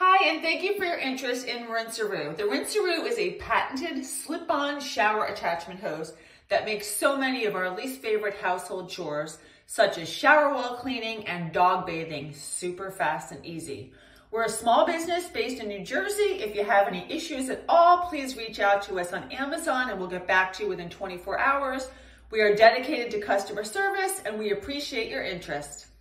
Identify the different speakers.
Speaker 1: Hi, and thank you for your interest in Rinseroo. The Rinseroo is a patented slip-on shower attachment hose that makes so many of our least favorite household chores, such as shower wall cleaning and dog bathing, super fast and easy. We're a small business based in New Jersey. If you have any issues at all, please reach out to us on Amazon and we'll get back to you within 24 hours. We are dedicated to customer service and we appreciate your interest.